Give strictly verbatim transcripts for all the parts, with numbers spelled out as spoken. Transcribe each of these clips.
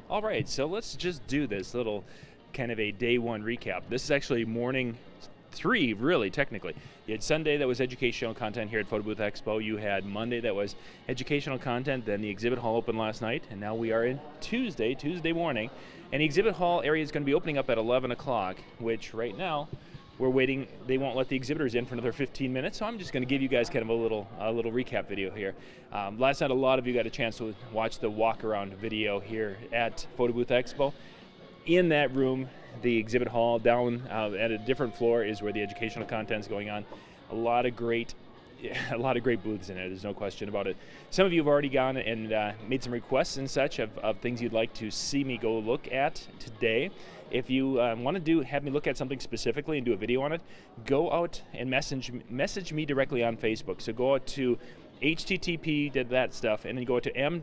All right, so let's just do this little kind of a day one recap. This is actually morning three, really, technically. You had Sunday that was educational content here at Photo Booth Expo. You had Monday that was educational content, then the exhibit hall opened last night, and now we are in Tuesday, Tuesday morning. And the exhibit hall area is going to be opening up at eleven o'clock, which right now, we're waiting. They won't let the exhibitors in for another fifteen minutes, so I'm just going to give you guys kind of a little a little recap video here. Um, last night, a lot of you got a chance to watch the walk around video here at Photo Booth Expo. In that room, the exhibit hall, down uh, at a different floor is where the educational content is going on. A lot of great a lot of great booths in it, there's no question about it. Some of you have already gone and uh, made some requests and such of, of things you'd like to see me go look at today. If you um, want to do have me look at something specifically and do a video on it, go out and message message me directly on Facebook. So go out to H T T P, did that stuff, and then go to m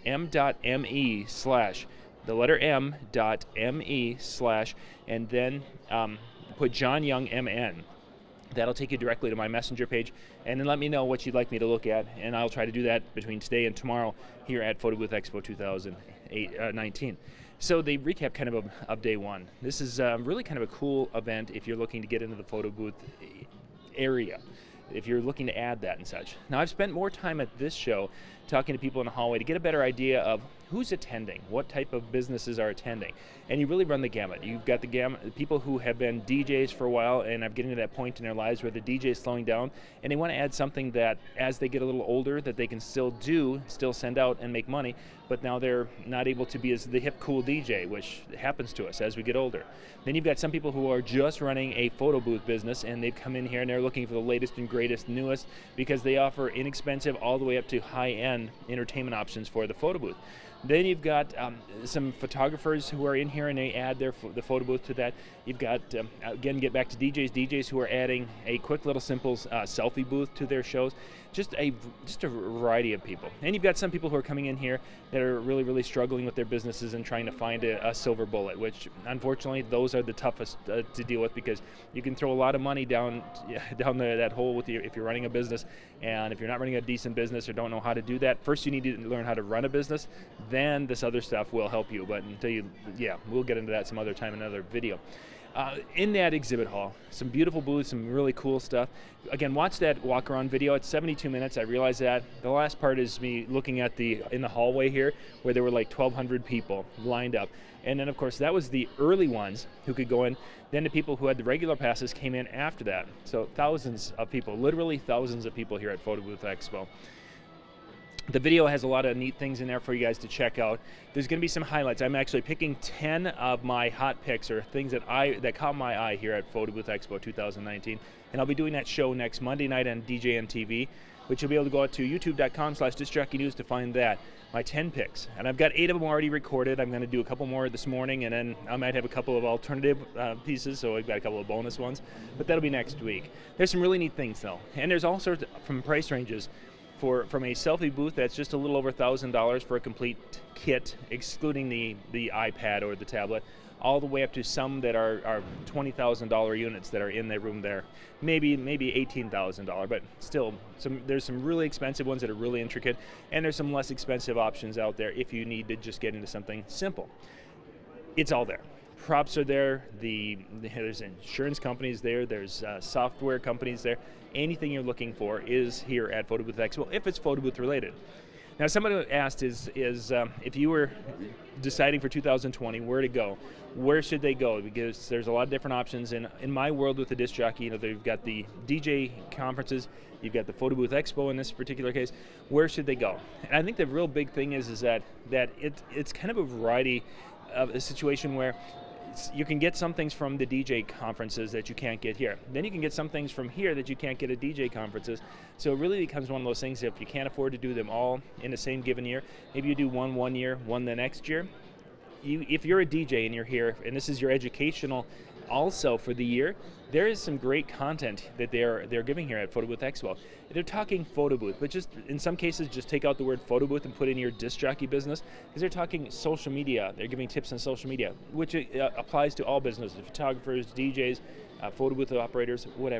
m.me slash the letter m dot me slash and then um, put John Young M N. That'll take you directly to my messenger page, and then let me know what you'd like me to look at, and I'll try to do that between today and tomorrow here at Photo Booth Expo two thousand nineteen. So the recap kind of of, of day one. This is uh, really kind of a cool event if you're looking to get into the photo booth area, if you're looking to add that and such. Now, I've spent more time at this show talking to people in the hallway to get a better idea of who's attending, what type of businesses are attending, and you really run the gamut. You've got the gamut, people who have been D Js for a while and are getting to that point in their lives where the D J is slowing down, and they want to add something that, as they get a little older, that they can still do, still send out and make money, but now they're not able to be as the hip, cool D J, which happens to us as we get older. Then you've got some people who are just running a photo booth business, and they've come in here and they're looking for the latest and greatest, newest, because they offer inexpensive all the way up to high-end entertainment options for the photo booth. Then you've got um, some photographers who are in here and they add their the photo booth to that. You've got, um, again, get back to D Js, D Js who are adding a quick little simple uh, selfie booth to their shows. Just a, just a variety of people. And you've got some people who are coming in here that are really, really struggling with their businesses and trying to find a, a silver bullet, which unfortunately those are the toughest uh, to deal with, because you can throw a lot of money down down the, that hole with you if you're running a business. And if you're not running a decent business or don't know how to do that, first you need to learn how to run a business, then this other stuff will help you. But until you, yeah, we'll get into that some other time in another video. Uh, in that exhibit hall, some beautiful booths, some really cool stuff. Again, watch that walk around video. It's seventy-two minutes, I realize that. The last part is me looking at the, in the hallway here, where there were like twelve hundred people lined up. And then of course, that was the early ones who could go in. Then the people who had the regular passes came in after that. So thousands of people, literally thousands of people here at Photo Booth Expo. The video has a lot of neat things in there for you guys to check out. There's going to be some highlights. I'm actually picking ten of my hot picks, or things that I that caught my eye here at Photo Booth Expo two thousand nineteen. And I'll be doing that show next Monday night on D J N T V, which you'll be able to go out to youtube dot com slash disc jockey news to find that. My ten picks. And I've got eight of them already recorded. I'm going to do a couple more this morning, and then I might have a couple of alternative uh, pieces, so I've got a couple of bonus ones. But that'll be next week. There's some really neat things, though. And there's all sorts of, from price ranges. For, from a selfie booth that's just a little over one thousand dollars for a complete kit, excluding the, the iPad or the tablet, all the way up to some that are, are twenty thousand dollar units that are in the room there. Maybe maybe eighteen thousand dollars, but still, some, there's some really expensive ones that are really intricate, and there's some less expensive options out there if you need to just get into something simple. It's all there. Props are there, the, there's insurance companies there, there's uh, software companies there. Anything you're looking for is here at Photo Booth Expo, if it's photo booth related. Now, somebody asked is, is um, if you were deciding for two thousand twenty where to go, where should they go? Because there's a lot of different options. In, in my world with the disc jockey, you know, they've got the D J conferences, you've got the Photo Booth Expo in this particular case. Where should they go? And I think the real big thing is, is that, that it, it's kind of a variety of a situation where you can get some things from the D J conferences that you can't get here. Then you can get some things from here that you can't get at D J conferences. So it really becomes one of those things, if you can't afford to do them all in the same given year, maybe you do one one year, one the next year. You, if you're a D J and you're here, and this is your educational also for the year, there is some great content that they're they're giving here at Photo Booth Expo. They're talking photo booth, but just in some cases, just take out the word photo booth and put in your disc jockey business, because they're talking social media. They're giving tips on social media, which uh, applies to all businesses, photographers, D Js, uh, photo booth operators, whatever.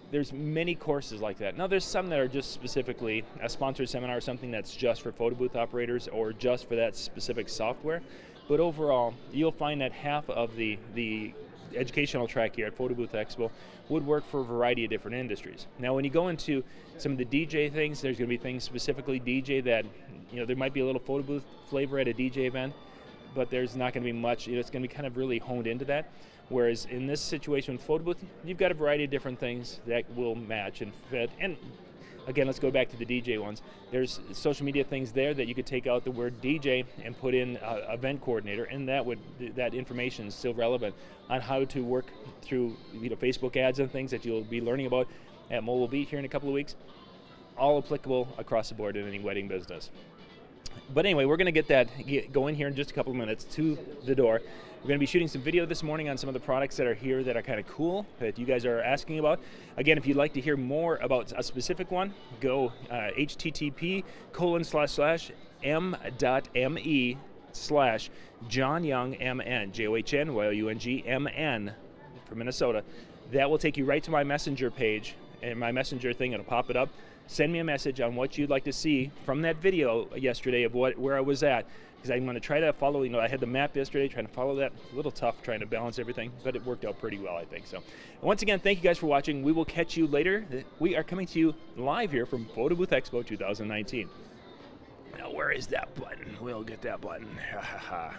there's many courses like that. Now there's some that are just specifically a sponsored seminar, something that's just for photo booth operators or just for that specific software. But overall, you'll find that half of the, the educational track here at Photo Booth Expo would work for a variety of different industries. Now when you go into some of the D J things, there's going to be things specifically D J that, you know, there might be a little photo booth flavor at a D J event, but there's not going to be much, you know, it's going to be kind of really honed into that. Whereas in this situation with photo booth, you've got a variety of different things that will match and fit. And again, let's go back to the D J ones. There's social media things there that you could take out the word D J and put in uh, event coordinator, and that would that information is still relevant on how to work through, you know, Facebook ads and things that you'll be learning about at Mobile Beat here in a couple of weeks. All applicable across the board in any wedding business. But anyway, we're going to get that get going here in just a couple of minutes to the door. We're going to be shooting some video this morning on some of the products that are here that are kind of cool that you guys are asking about. Again, if you'd like to hear more about a specific one, go uh, http colon slash slash m.me slash John Young M N, J O H N Y O U N G M N from Minnesota. That will take you right to my messenger page, and my messenger thing, it'll pop it up. Send me a message on what you'd like to see from that video yesterday of what where I was at, because I'm going to try to follow, you know, I had the map yesterday, trying to follow that. A little tough trying to balance everything, but it worked out pretty well, I think. So, and once again, thank you guys for watching. We will catch you later. We are coming to you live here from Photo Booth Expo two thousand nineteen. Now, where is that button? We'll get that button. Ha ha ha.